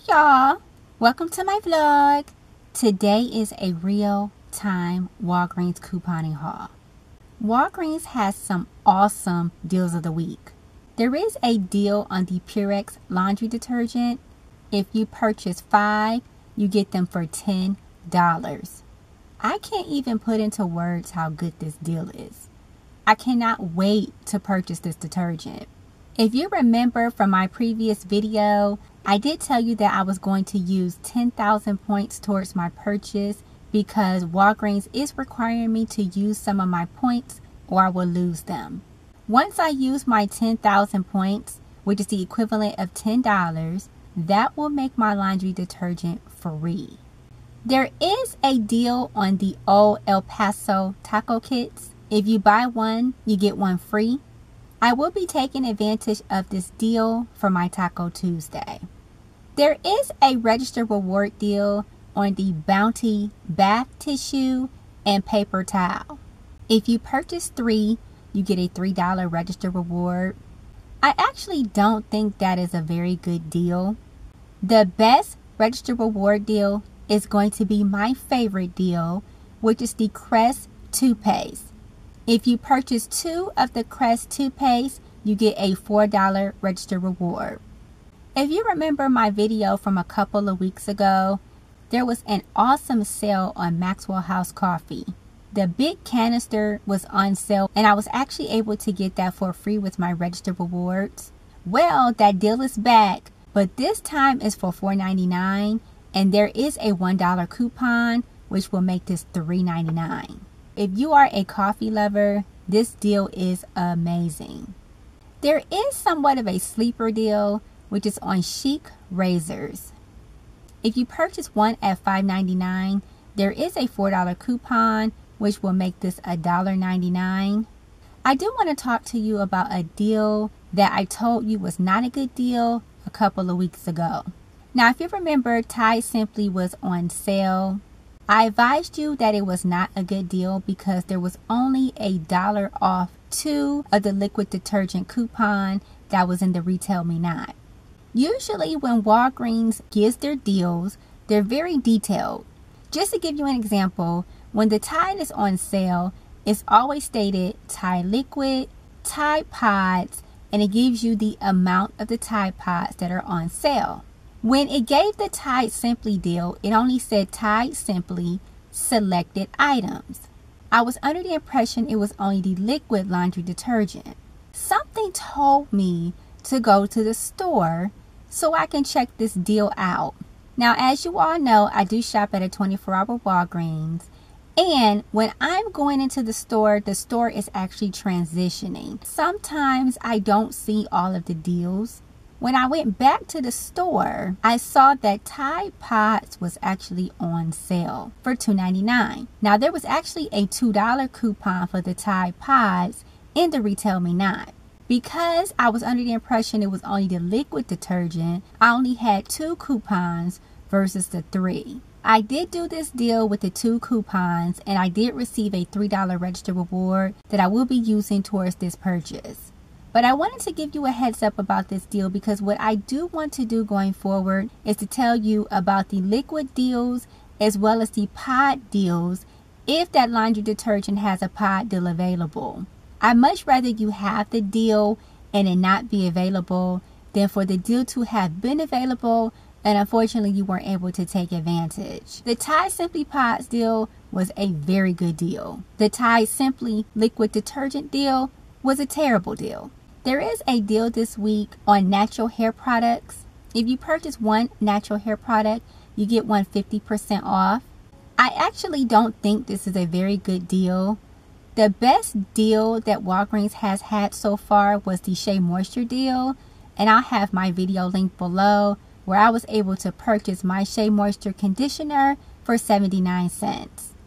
y'all, welcome to my vlog. Today is a real-time Walgreens couponing haul. Walgreens has some awesome deals of the week. There is a deal on the Purex laundry detergent. If you purchase 5, you get them for $10. I can't even put into words how good this deal is. I cannot wait to purchase this detergent. If you remember from my previous video, I did tell you that I was going to use 10,000 points towards my purchase because Walgreens is requiring me to use some of my points or I will lose them. Once I use my 10,000 points, which is the equivalent of $10, that will make my laundry detergent free. There is a deal on the Old El Paso taco kits. If you buy one, you get one free. I will be taking advantage of this deal for my Taco Tuesday. There is a registered reward deal on the Bounty bath tissue and paper towel. If you purchase 3, you get a $3 registered reward. I actually don't think that is a very good deal. The best registered reward deal is going to be my favorite deal, which is the Crest toothpaste. If you purchase 2 of the Crest toothpaste, you get a $4 registered reward. If you remember my video from a couple of weeks ago, there was an awesome sale on Maxwell House coffee. The big canister was on sale and I was actually able to get that for free with my registered rewards. Well, that deal is back, but this time is for $4.99 and there is a $1 coupon which will make this $3.99. If you are a coffee lover, this deal is amazing. There is somewhat of a sleeper deal, which is on Chic razors. If you purchase one at $5.99, there is a $4 coupon, which will make this $1.99. I do want to talk to you about a deal that I told you was not a good deal a couple of weeks ago. Now, if you remember, Tide Simply was on sale. I advised you that it was not a good deal because there was only $1 off 2 of the liquid detergent coupon that was in the Retail Me Not. Usually when Walgreens gives their deals, they're very detailed. Just to give you an example, when the Tide is on sale, it's always stated Tide Liquid, Tide Pods, and it gives you the amount of the Tide Pods that are on sale. When it gave the Tide Simply deal, it only said Tide Simply selected items. I was under the impression it was only the liquid laundry detergent. Something told me to go to the store so I can check this deal out. Now, as you all know, I do shop at a 24-hour Walgreens. And when I'm going into the store is actually transitioning. Sometimes I don't see all of the deals. When I went back to the store, I saw that Tide Pods was actually on sale for $2.99. Now, there was actually a $2 coupon for the Tide Pods in the Retail Me Not. Because I was under the impression it was only the liquid detergent, I only had 2 coupons versus the 3. I did do this deal with the 2 coupons and I did receive a $3 registered reward that I will be using towards this purchase. But I wanted to give you a heads up about this deal because what I do want to do going forward is to tell you about the liquid deals as well as the pod deals if that laundry detergent has a pod deal available. I'd much rather you have the deal and it not be available than for the deal to have been available and unfortunately you weren't able to take advantage. The Tide Simply Pods deal was a very good deal. The Tide Simply liquid detergent deal was a terrible deal. There is a deal this week on natural hair products. If you purchase 1 natural hair product, you get one 50% off. I actually don't think this is a very good deal. The best deal that Walgreens has had so far was the Shea Moisture deal. And I'll have my video linked below where I was able to purchase my Shea Moisture conditioner for 79 cents.